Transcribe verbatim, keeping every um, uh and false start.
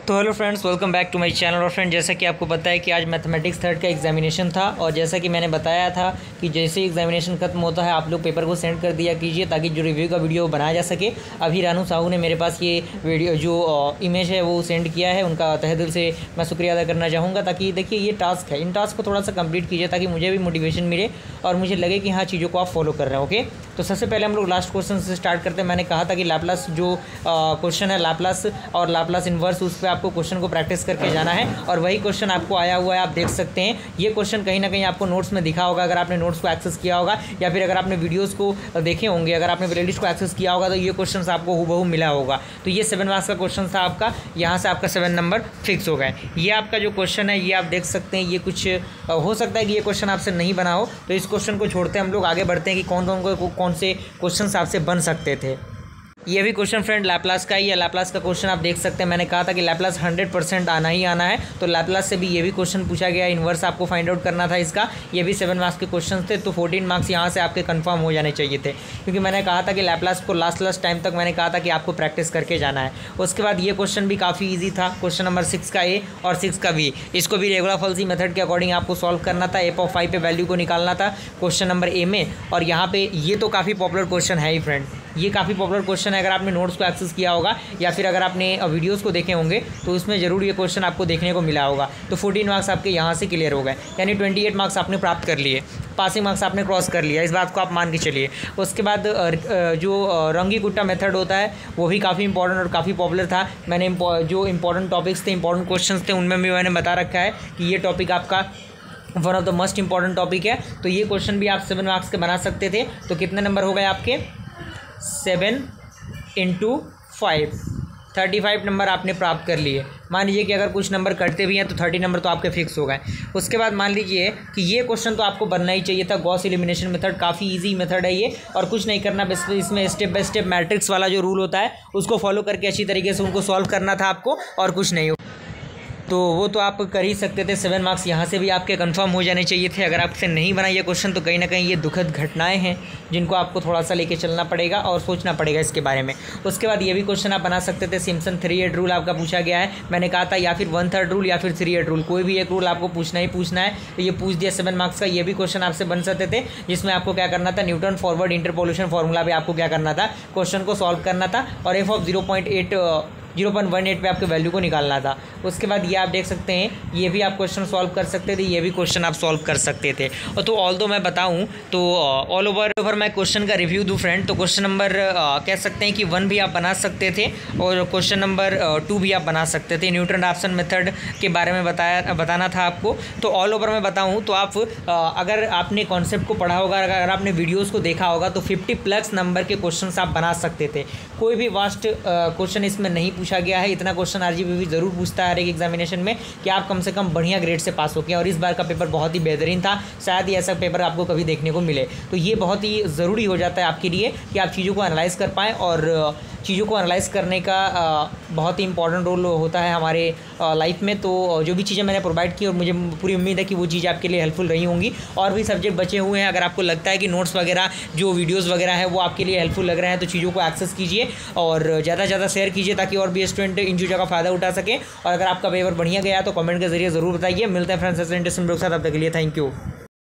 तो hello friends, welcome back to my channel. और friend, जैसा कि आपको पता है कि आज मैथमेटिक्स थर्ड का एग्जामिनेशन था और जैसा कि मैंने बताया था कि जैसे ही एग्जामिनेशन खत्म होता है आप लोग पेपर को सेंड कर दिया कीजिए ताकि जो रिव्यू का वीडियो बनाया जा सके। अभी रानू साहू ने मेरे पास ये वीडियो जो इमेज है वो सेंड किया है, उनका तहे दिल से मैं शुक्रिया अदा करना चाहूँगा। ताकि देखिए ये टास्क है, इन टास्क को थोड़ा सा कंप्लीट कीजिए ताकि मुझे भी मोटिवेशन मिले और मुझे लगे कि हाँ चीज़ों को आप फॉलो कर रहे हैं। ओके, तो सबसे पहले हम लोग लास्ट क्वेश्चन से स्टार्ट करते हैं। मैंने कहा था कि लाप्लास जो क्वेश्चन है लाप्लास और लाप्लास इन्वर्स, उस पर आपको क्वेश्चन को प्रैक्टिस करके जाना है और वही क्वेश्चन आपको आया हुआ है, आप देख सकते हैं। ये क्वेश्चन कहीं ना कहीं आपको नोट्स में दिखा होगा, अगर आपने नोट्स को एक्सेस किया होगा या फिर अगर आपने वीडियोस को देखे होंगे, अगर आपने प्लेलिस्ट को एक्सेस किया होगा तो ये क्वेश्चन आपको हूबहू मिला होगा। तो ये सेवन मार्क्स का क्वेश्चन था आपका, यहाँ से आपका सेवन नंबर फिक्स हो गए। ये आपका जो क्वेश्चन है ये आप देख सकते हैं। ये कुछ हो सकता है कि ये क्वेश्चन आपसे नहीं बना हो, तो इस क्वेश्चन को छोड़ते हम लोग आगे बढ़ते हैं कि कौन कौन को कौन से क्वेश्चन आपसे बन सकते थे। ये भी क्वेश्चन फ्रेंड लैपलास का ही है। लैपलास का क्वेश्चन आप देख सकते हैं। मैंने कहा था कि लैपलास हंड्रेड परसेंट आना ही आना है, तो लैपलास से भी ये भी क्वेश्चन पूछा गया। इन्वर्स आपको फाइंड आउट करना था इसका। ये भी सेवन मार्क्स के क्वेश्चन थे, तो फोर्टीन मार्क्स यहाँ से आपके कंफर्म हो जाने चाहिए थे, क्योंकि मैंने कहा था कि लैपलास को लास्ट लास्ट टाइम तक मैंने कहा था कि आपको प्रैक्टिस करके जाना है। उसके बाद ये क्वेश्चन भी काफ़ी ईजी था, क्वेश्चन नंबर सिक्स का ए और सिक्स का बी। इसको भी रेगुलर फॉल्सी मेथड के अकॉर्डिंग आपको सॉल्व करना था। एफ ऑफ फाइव पे वैल्यू को निकालना था क्वेश्चन नंबर ए में। और यहाँ पे ये तो काफ़ी पॉपुलर क्वेश्चन है ही फ्रेंड, ये काफ़ी पॉपुलर क्वेश्चन है। अगर आपने नोट्स को एक्सेस किया होगा या फिर अगर आपने वीडियोस को देखे होंगे तो इसमें ज़रूर ये क्वेश्चन आपको देखने को मिला होगा। तो फोर्टीन मार्क्स आपके यहाँ से क्लियर हो गए, यानी ट्वेंटी एट मार्क्स आपने प्राप्त कर लिए, पासिंग मार्क्स आपने क्रॉस कर लिया, इस बात को आप मान के चलिए। उसके बाद जो रंगी कुट्टा मेथड होता है वो भी काफ़ी इंपॉर्टेंट और काफ़ी पॉपुलर था। मैंने जो इंपॉर्टेंट टॉपिक्स थे, इंपॉर्टेंट क्वेश्चन थे, उनमें भी मैंने बता रखा है कि ये टॉपिक आपका one of the most important topic है। तो ये क्वेश्चन भी आप सेवन मार्क्स के बना सकते थे। तो कितने नंबर हो गए आपके? Seven into five, thirty five number आपने प्राप्त कर लिए। मान लीजिए कि अगर कुछ नंबर कटते भी हैं तो थर्टी नंबर तो आपके फिक्स हो गए। उसके बाद मान लीजिए कि ये क्वेश्चन तो आपको बनना ही चाहिए था। गॉस एलिमिनेशन मेथड काफ़ी इजी मेथड है ये, और कुछ नहीं करना, बस इसमें स्टेप बाय स्टेप मैट्रिक्स वाला जो रूल होता है उसको फॉलो करके अच्छी तरीके से उनको सॉल्व करना था आपको, और कुछ नहीं। तो वो तो आप कर ही सकते थे। सेवन मार्क्स यहाँ से भी आपके कंफर्म हो जाने चाहिए थे। अगर आपसे नहीं बना ये क्वेश्चन तो कहीं ना कहीं ये दुखद घटनाएं हैं जिनको आपको थोड़ा सा लेके चलना पड़ेगा और सोचना पड़ेगा इसके बारे में। उसके बाद ये भी क्वेश्चन आप बना सकते थे। सिम्पसन थ्री एट रूल आपका पूछा गया है। मैंने कहा था या फिर वन थर्ड रूल या फिर थ्री एट रूल, कोई भी एक रूल आपको पूछना ही पूछना है। तो ये पूछ दिया सेवन मार्क्स का। ये भी क्वेश्चन आपसे बन सकते थे, जिसमें आपको क्या करना था, न्यूटन फॉरवर्ड इंटरपोलेशन फॉर्मूला पे आपको क्या करना था, क्वेश्चन को सॉल्व करना था और F of zero point eight zero point one eight पे आपके वैल्यू को निकालना था। उसके बाद ये आप देख सकते हैं, ये भी आप क्वेश्चन सॉल्व कर सकते थे, ये भी क्वेश्चन आप सॉल्व कर सकते थे। और तो ऑल दो मैं बताऊं तो ऑल ओवर ओवर मैं क्वेश्चन का रिव्यू दूं फ्रेंड, तो क्वेश्चन नंबर कह सकते हैं कि वन भी आप बना सकते थे और क्वेश्चन नंबर टू भी आप बना सकते थे। न्यूटन रैप्सन मेथड के बारे में बताया बताना था आपको। तो ऑल ओवर मैं बताऊँ तो आप अगर आपने कॉन्सेप्ट को पढ़ा होगा, अगर आपने वीडियोज़ को देखा होगा तो फिफ्टी प्लस नंबर के क्वेश्चन आप बना सकते थे। कोई भी वास्ट क्वेश्चन इसमें नहीं पूछा गया है। इतना क्वेश्चन आरजीबी भी ज़रूर पूछता है हर एक एग्जामिनेशन में कि आप कम से कम बढ़िया ग्रेड से पास हो गए, और इस बार का पेपर बहुत ही बेहतरीन था। शायद ही ऐसा पेपर आपको कभी देखने को मिले। तो ये बहुत ही ज़रूरी हो जाता है आपके लिए कि आप चीज़ों को एनालाइज कर पाएँ, और चीज़ों को एनालाइज करने का बहुत ही इंपॉर्टेंट रोल होता है हमारे लाइफ में। तो जो भी चीज़ें मैंने प्रोवाइड की और मुझे पूरी उम्मीद है कि वो चीज़ आपके लिए हेल्पफुल रही होंगी। और भी सब्जेक्ट बचे हुए हैं, अगर आपको लगता है कि नोट्स वगैरह जो वीडियोज़ वगैरह है वो आपके लिए हेल्पफुल लग रहे हैं तो चीज़ों को एक्सेस कीजिए और ज़्यादा से ज़्यादा शेयर कीजिए ताकि और भी स्टूडेंट इन चीज़ों का फ़ायदा उठा सके। और अगर आपका पेपर बढ़िया गया तो कमेंट के जरिए ज़रूर बताइए। मिलते हैं फ्रेंड्स ऐसे इंटरेस्टिंग वीडियो के साथ, तब तक के लिए थैंक यू।